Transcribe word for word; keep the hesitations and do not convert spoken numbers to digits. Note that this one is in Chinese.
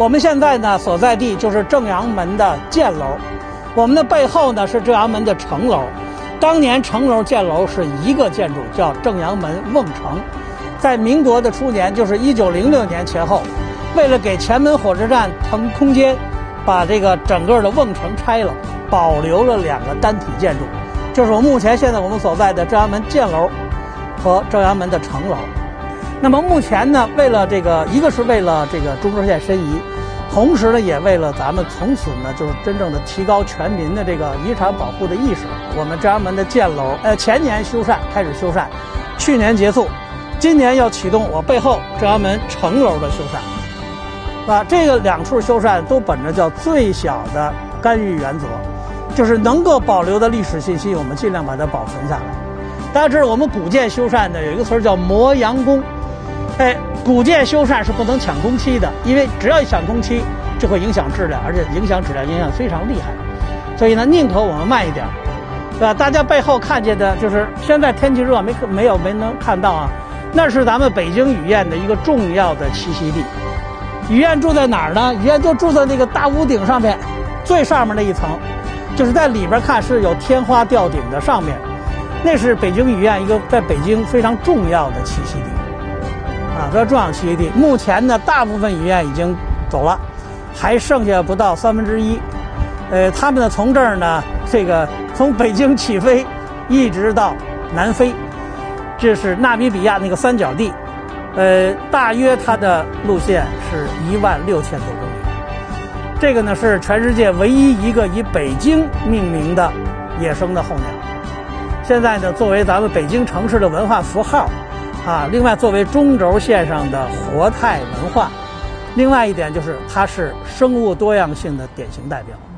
我们现在呢所在地就是正阳门的箭楼，我们的背后呢是正阳门的城楼。当年城楼箭楼是一个建筑，叫正阳门瓮城。在民国的初年，就是一九零六年前后，为了给前门火车站腾空间，把这个整个的瓮城拆了，保留了两个单体建筑，就是我目前现在我们所在的正阳门箭楼和正阳门的城楼。那么目前呢，为了这个，一个是为了这个中轴线申遗，同时呢，也为了咱们从此呢，就是真正的提高全民的这个遗产保护的意识。我们正阳门的箭楼，呃，前年修缮开始修缮，去年结束，今年要启动我背后正阳门城楼的修缮。啊，这个两处修缮都本着叫最小的干预原则，就是能够保留的历史信息，我们尽量把它保存下来。大家知道，我们古建修缮呢有一个词儿叫磨洋工。哎，古建修缮是不能抢工期的，因为只要一抢工期，就会影响质量，而且影响质量影响非常厉害。所以呢，宁可我们慢一点，对吧？大家背后看见的就是现在天气热，没没有没能看到啊，那是咱们北京雨燕的一个重要的栖息地。雨燕住在哪儿呢？雨燕就住在那个大屋顶上面，最上面那一层，就是在里边看是有天花吊顶的上面，那是北京雨燕一个在北京非常重要的栖息地。啊，这重要栖息地，目前呢，大部分雨燕已经走了，还剩下不到三分之一。呃，他们呢从这儿呢，这个从北京起飞，一直到南非，这是纳米比亚那个三角地，呃，大约它的路线是一万六千多公里。这个呢是全世界唯一一个以北京命名的野生的候鸟。现在呢，作为咱们北京城市的文化符号。啊，另外作为中轴线上的活态文化，另外一点就是它是生物多样性的典型代表。